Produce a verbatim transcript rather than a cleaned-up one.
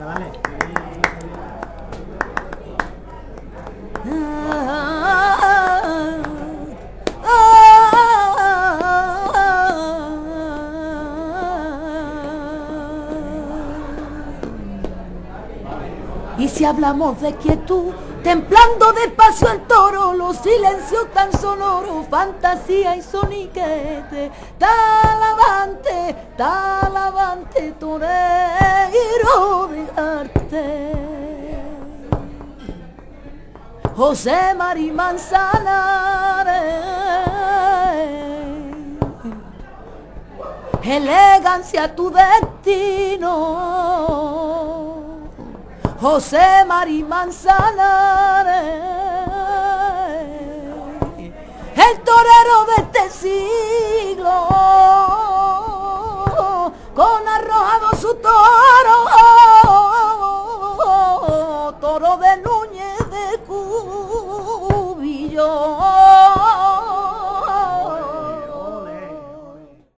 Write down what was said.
Dale. Y si hablamos de quietud, templando despacio el toro, los silencios tan sonoros, fantasía y soniquete, talavante, talavante, torero de arte. José Mari Manzanares, elegancia tu destino. José Mari Manzanares, el torero de este siglo, con arrojado su toro, toro de Núñez de Cubillo.